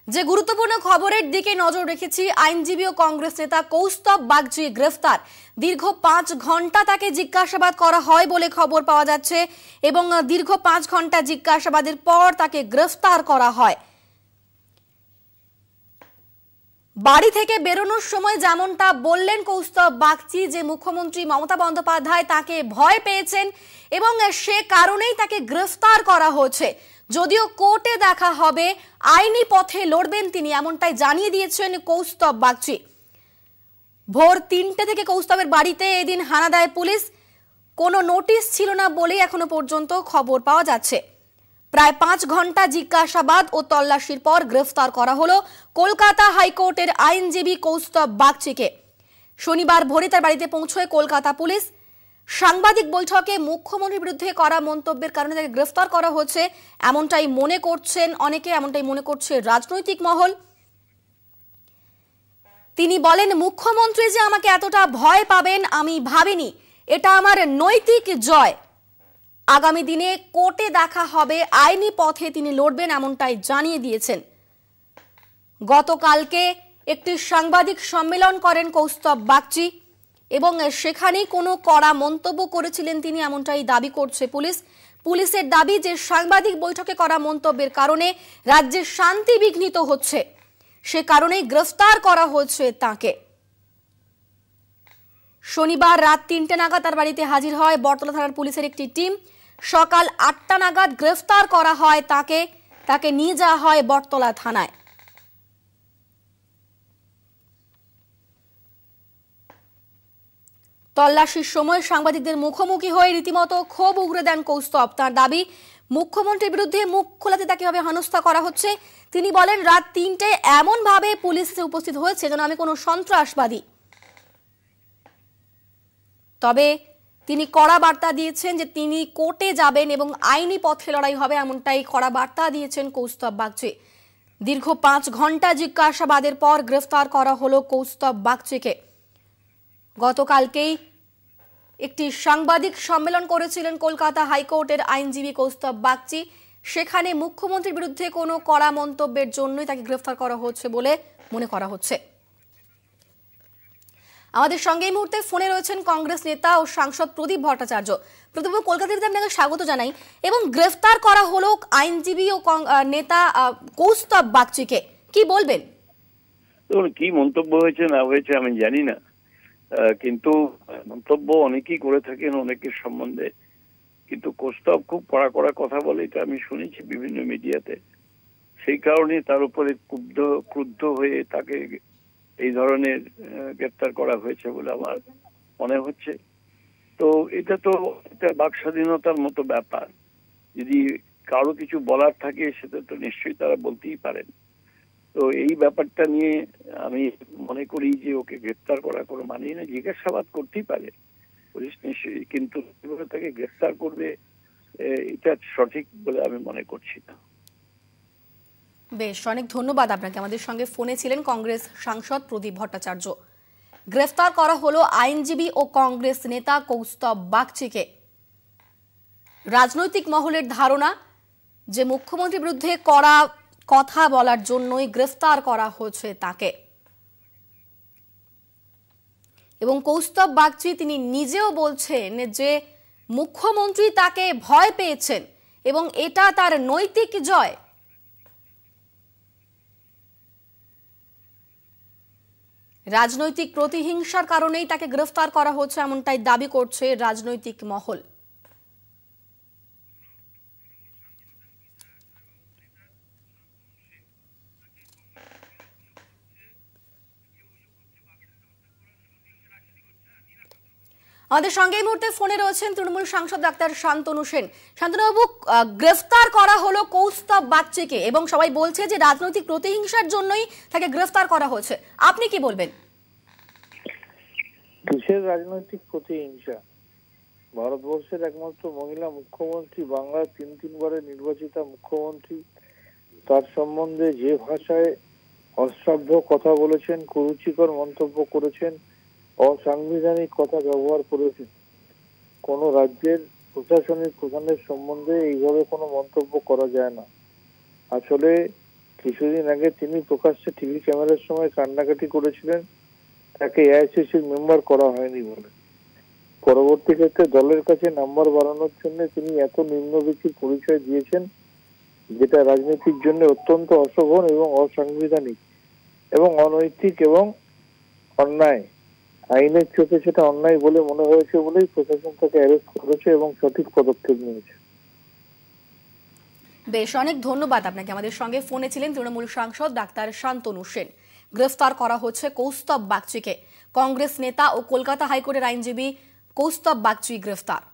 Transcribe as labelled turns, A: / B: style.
A: যে গুরুত্বপূর্ণ খবরের দিকে নজর রেখেছি, আইনজীবী ও কংগ্রেস নেতা কৌস্তব বাগচি গ্রেফতার। দীর্ঘ 5 ঘন্টা তাকে জিজ্ঞাসাবাদ করা হয় বলে খবর পাওয়া যাচ্ছে এবং দীর্ঘ 5 ঘন্টা জিজ্ঞাসাবাদের পর তাকে গ্রেফতার করা হয়। বাড়ি থেকে বেরোনোর সময় যেমনটা বললেন কৌস্তব বাগচি যে মুখ্যমন্ত্রী মমতা বন্দ্যোপাধ্যায় তাকে ভয় পেয়েছেন এবং সে কারণেই তাকে গ্রেফতার করা হয়েছে। যদিও কোর্টে দেখা হবে, আইনি পথে লড়বেন তিনি, এমনটাই জানিয়ে দিয়েছেন কৌস্তব বাগচি। ভোর 3টে থেকে কৌস্তবের বাড়িতে এদিন হানা দেয় পুলিশ। কোনো নোটিশ ছিল না বলেই এখনো পর্যন্ত খবর পাওয়া যাচ্ছে। প্রায় 5 ঘন্টা জিজ্ঞাসাবাদ ও তল্লাশির পর গ্রেফতার করা হলো কলকাতা হাইকোর্টের আইনজীবী কৌস্তব বাগচিকে। শনিবার ভোরে তার বাড়িতে পৌঁছয় কলকাতা পুলিশ। সাংবাদিক বৈঠকে মুখ্যমন্ত্রীর বিরুদ্ধে করা মন্তব্যের কারণে তাকে গ্রেফতার করা হয়েছে, এমনটাই মনে করছেন অনেকে, এমনটাই মনে করছে রাজনৈতিক মহল। তিনি বলেন, মুখ্যমন্ত্রী যে আমাকে এতটা ভয় পাবেন আমি ভাবিনি, এটা আমার নৈতিক জয়। আগামী দিনে কোর্টে দেখা হবে, আইনি পথে তিনি লড়বেন, এমনটাই জানিয়ে দিয়েছেন। গতকালকে একটি সাংবাদিক সম্মেলন করেন কৌস্তব বাগচি এবং সেখানেই কোনো কড়া মন্তব্য করেছিলেন তিনি, এমনটাই দাবি করছে পুলিশ। পুলিশের দাবি যে সাংবাদিক বৈঠকে করা মন্তব্যের কারণে রাজ্যের শান্তি বিঘ্নিত হচ্ছে, সে কারণেই গ্রেফতার করা হয়েছে তাকে। শনিবার রাত 3টে নাগাদ তার বাড়িতে হাজির হয় বটতলা থানার পুলিশের একটি টিম। সকাল 8টা নাগাদ গ্রেফতার করা হয় তাকে নিয়ে যাওয়া হয় বটতলা থানায়। তল্লাশির সময় সাংবাদিকদের মুখোমুখি হয়ে রীতিমতো ক্ষোভ উগরে দেন কৌস্তব। তার দাবি, মুখ্যমন্ত্রীর বিরুদ্ধে মুখ খোলাতে তাকে কিভাবে হেনস্থা করা হচ্ছে। তিনি বলেন, রাত 3টে এমন ভাবে পুলিশ উপস্থিত হয়েছে যেন আমি কোনো সন্ত্রাসবাদী। তবে তিনি কড়া বার্তা দিয়েছেন যে তিনি কোর্টে যাবেন এবং আইনি পথে লড়াই হবে, এমনটাই কড়া বার্তা দিয়েছেন কৌস্তব বাগচি। দীর্ঘ 5 ঘন্টা জিজ্ঞাসাবাদের পর গ্রেফতার করা হলো কৌস্তব বাগচিকে। গতকালকেই একটি সাংবাদিক সম্মেলন করেছিলেন কলকাতা হাইকোর্টের আইনজীবী কৌস্তব বাগচি। সেখানে মুখ্যমন্ত্রীর বিরুদ্ধে কোনো কড়া মন্তব্যের জন্যই তাকে গ্রেফতার করা হচ্ছে বলে মনে করা হচ্ছে। আমাদের সঙ্গে এই মুহূর্তে ফোনে রয়েছেন কংগ্রেস নেতা ও সাংসদ প্রদীপ ভট্টাচার্য। প্রথমে কলকাতা টিভিতে আপনাকে স্বাগত জানাই। এবং গ্রেফতার করা হলো আইনজীবী ও নেতা কৌস্তব বাগচিকে, কি বলবেন?
B: কি মন্তব্য হয়েছে না হয়েছে আমি জানি না, কিন্তু মন্তব্য অনেকেই করে থাকেন অনেকের সম্বন্ধে, কিন্তু কৌস্তব খুব কড়া কড়া কথা বলে, এটা আমি শুনেছি বিভিন্ন মিডিয়াতে। সেই কারণে তার উপরে ক্রুদ্ধ হয়ে তাকে এই ধরনের গ্রেপ্তার করা হয়েছে বলে আমার মনে হচ্ছে। তো এটা তো একটা বাক স্বাধীনতার মতো ব্যাপার, যদি কারো কিছু বলার থাকে সেটা তো নিশ্চয়ই তারা বলতেই পারেন। তো এই ব্যাপারটা নিয়ে আমি মনে করি যে ওকে গ্রেপ্তার করা কোনো মানেই না। জিজ্ঞাসাবাদ করতেই পারে পুলিশ নিশ্চয়ই, কিন্তু তাকে গ্রেপ্তার করবে এটা সঠিক বলে আমি মনে করছি না।
A: বেশ, অনেক ধন্যবাদ আপনাকে। আমাদের সঙ্গে ফোনে ছিলেন কংগ্রেস সাংসদ প্রদীপ ভট্টাচার্য। গ্রেফতার করা হলো আইনজীবী ও কংগ্রেস নেতা কৌস্তব বাগচিকে। রাজনৈতিক মহলের ধারণা যে মুখ্যমন্ত্রীর বিরুদ্ধে কড়া কথা বলার জন্যই গ্রেফতার করা হয়েছে তাকে। এবং কৌস্তব বাগচি তিনি নিজেও বলছেন যে মুখ্যমন্ত্রী তাকে ভয় পেয়েছেন এবং এটা তার নৈতিক জয়। রাজনৈতিক প্রতিহিংসার কারণেই তাকে গ্রেফতার করা হচ্ছে, এমনটাই দাবি করছে রাজনৈতিক মহল। আমাদের সঙ্গে এই মুহূর্তে ফোনে রয়েছেন তৃণমূল সাংসদ ডাক্তার শান্তনু সেন। শান্তনুবাবু, গ্রেফতার করা হলো কৌস্তব বাগচিকে এবং সবাই বলছে যে রাজনৈতিক প্রতিহিংসার জন্যই তাকে গ্রেফতার করা হয়েছে, আপনি কি বলবেন?
C: কিসের রাজনৈতিক প্রতিহিংসা? ভারতবর্ষের একমাত্র মহিলা মুখ্যমন্ত্রী, বাংলার 3 বারের নির্বাচিত মুখ্যমন্ত্রী, তার সম্বন্ধে যে ভাষায় অশ্রাব্য কথা বলেছেন, কুরুচিকর মন্তব্য করেছেন, অসাংবিধানিক কথা ব্যবহার করেছেন, কোন রাজ্যের প্রশাসনিক প্রধানের সম্বন্ধে এইভাবে কোনো মন্তব্য করা যায় না। আসলে কিছুদিন আগে তিনি প্রকাশ্যে টিভি ক্যামেরার সময় কান্নাকাটি করেছিলেন তাকে এআইসিসির মেম্বার করা হয়নি বলে। পরবর্তী ক্ষেত্রে দলের কাছে নাম্বার বাড়ানোর জন্য তিনি এত নিম্নবিচির পরিচয় দিয়েছেন, যেটা রাজনীতির জন্য অত্যন্ত অশোভন এবং অসাংবিধানিক এবং অনৈতিক এবং অন্যায়। আইনের চোখে সেটা অন্যায় বলে মনে হয়েছে বলেই প্রশাসন তাকে অ্যারেস্ট করেছে এবং সঠিক পদক্ষেপ নিয়েছে।
A: বেশ, অনেক ধন্যবাদ আপনাকে। আমাদের সঙ্গে ফোনে ছিলেন তৃণমূল সাংসদ ডাক্তার শান্তনু সেন। গ্রেফতার করা হচ্ছে কৌস্তব বাগচিকে। কংগ্রেস নেতা ও কলকাতা হাইকোর্টের আইনজীবী কৌস্তব বাগচি গ্রেফতার।